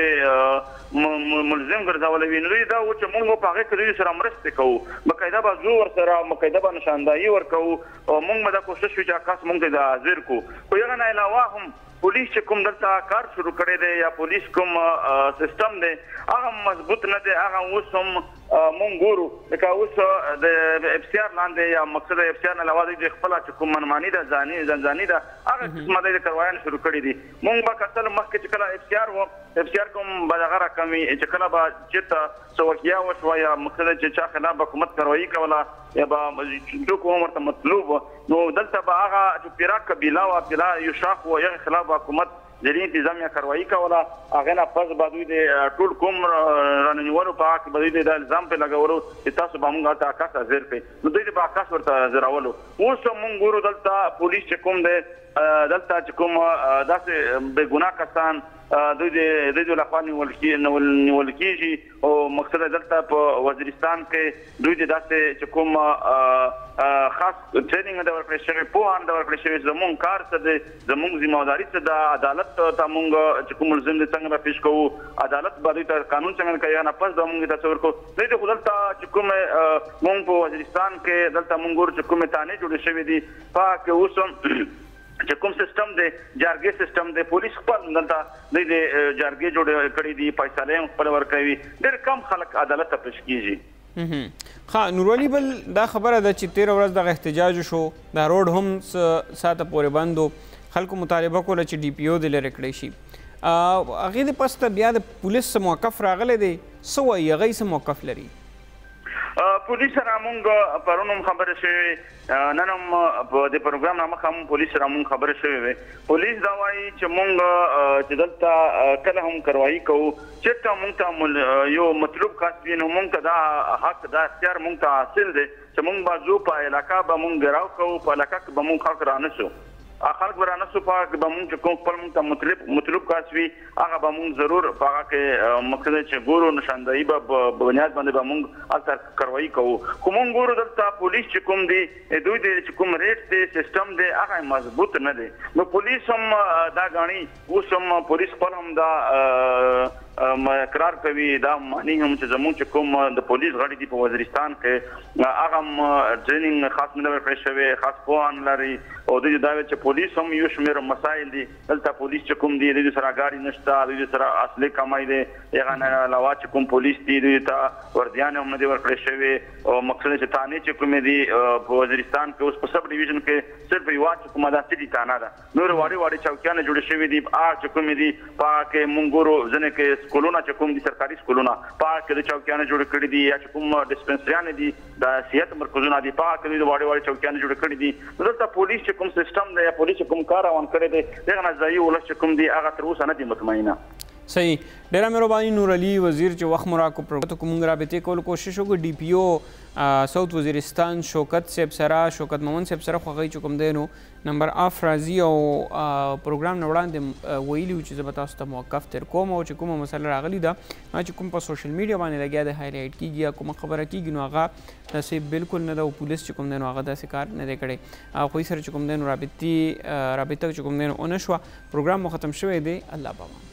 د ملزم ګرځولی وي نو دوی دا و چې مونږ په هغې کې دوی سره مرستې کوو باقاعده به ځو ورسره باقاعده به نشاندهي ورکوو او مونږ به دا کوشش وي چې هغه کس مونږ ته د حاضر کړو خو هغه نه علاوه هم پولیس چې کوم دلته کار شروع کړی دی یا پولیس کوم سیسټم دی هغه مضبوط نه دی هغه اوس هم مونږ ګورو لکه اوس د اف سی آر لاندې یا مقصد د اف سی آر نه علاوه دوی د خپله چې کوم منماني ده زنځاني ده هغه قسمه دوی د کاروایانو شروع کړي دي مونږ به کتل مخکې چې کله اف سی آر و اف سی آر کوم به دغه رقم وي چې کله به چېرته څه واقعه وشوه یا مقصد چې چا خلاف به حکومت کاروایي کوله یا به څوک هم ورته مطلوب نو دلته به هغه چې پیرا قبیله وه پیرا یو شاخ و هغې خلاف به حکومت ځینې انتظامیه کاروایي کوله هغې نه پس به دوی د ټول کوم راننیولو په حق به دوی د الزام پرې لګولو چې تاسو به موږ هلته عکس حاضر کړئ نو دوی به عکس ورته حاضرولو اوس هم موږ ګورو دلته پولیس چې کوم دی دلته چې کوم داسې بېګناه کسان دوی د دوی لخوا نیول کېږي او مقصد دلته په وزیرستان کې دوی د داسې چې کوم خاص ټریننګ د ورکړل شوی پوهان د ورکړل شوی زموږ کار څه دی زموږ ذمہواري څه ده عدالت ته موږ چې کوم ملزم دي څنګه را پیش کوو عدالت باندې ته قانون څنګه کوي نه پس د موږ تصور کو دوی د خپل ته چې کوم موږ په وزیرستان کې دلته موږ چې کوم تانه جوړ شوی دي پاک اوسم چې کوم سیستم دی جارګي سیستم دی پولیس خپل دلته د جارګي جوړ کړی دي فیصله خپل ورکوي ډېر کم خلک عدالت ته پیش کیږي. ها نورولي بل دا خبره ده چې تیر ورځ دغه احتجاج شو دا روډ هم ساته پورې بندو خلکو مطالبه کوله چې ډي پی او د لرې کړی شي هغې د پسته بیا د پولیس څه موقف راغلی دی څه وایي هغوی څه موقف لري پولیس سره مونږ پرون هم خبرې شوې نن هم په د پروګرام نه مخه هم پولیس سره مونږ خبرې شوې وې پولیس دا وایي چې مونږ چې دلته کله هم کاروايي کوو چېرته مونږ ته یو مطلوب کس وي نو مونږ ته دا حق دا اختیار مونږ ته حاصل دی چې مونږ به ځو په علاقه به مونږ ګراو کوو په علاقه کې به مونږ خلک رانشو خلک به رانشو په هغه به مونږ چې کوم خپل مونږ ته مطلب مطلوب کس وي هغه به مونږ ضرور په هغه کې مقصد چې ګورو نشاندهي به په بنیاد باندې به مونږ هلته کاروايي کوو خو مونږ ګورو دلته پولیس چې کوم دی دوی د چې کوم ریټ دی سیستم دی هغه مضبوط نه دی نو پولیس هم دا ګاڼي اوس هم پولیس خپل هم دا اقرار کوي دا معنی هم چې زموږ چې کوم د پولیس غړي دي په وزیرستان کې هغه هم ټریننګ خاص نه ورکړی شوی خاص پوهان لري او دوی دا وایي چې پولیس هم یو شمېر مسایل دي دلته پولیس چې کوم دي دوی سره ګاډي نشته دوی سره اصلي کمای دی هغه نه علاوه چې کوم پولیس دي دوی ته وردیان هم نه دي ورکړی شوی او مقصد چې تانې چې کومې دي په وزیرستان کې اوس په سب ډیویژن کې صرف یوه چې کومه دا سټي تانه ده نور واړې واړې چوکیانې جوړې شوي دي هغه چې کومې دي په هغه کې مونږ ګورو ځینې کې سکولونه چې کوم دي سرکاري سکولونه په هغه کې د چوکیانې جوړې کړي دي یا چې کوم ډسپنسریانې دي د صحت مرکزونه دي په هغه کې د واړې واړې چوکیانې جوړې کړي دي دلته پولیس چې کوم سیستم دی یا پولیس چې کوم کار روان کړی دی دغه نه ځایي ولس چې کوم دي هغه تر اوسه نه دي مطمئنه صحیح ډیره مهرباني نورعلي وزیر چې وخت مو راکړو پروګرام ته موږ رابطې کولو کوشش وکړو ډي پی او ساوت وزیرستان شوکت صاحب سره شوکت مومن صاحب سره خو هغوی چې کوم دی نو نمبر آف راځي او پروګرام نه وړاندې ویلي وو چې زه به تاسو ته موقف تر کوم او چې کومه مسله راغلې ده چې کوم په سوشل میډیا باندې لګیا دی هایلایټ کېږي یا کومه خبره کېږي نو هغه داسې بالکل نه ده او پولیس چې کوم دی نو هغه داسې کار نه دی کړی هغوی سره چې کوم دی نو رابطې رابطه چې کوم دی نو ونه شوه پروګرام مو ختم شوی دی الله پامان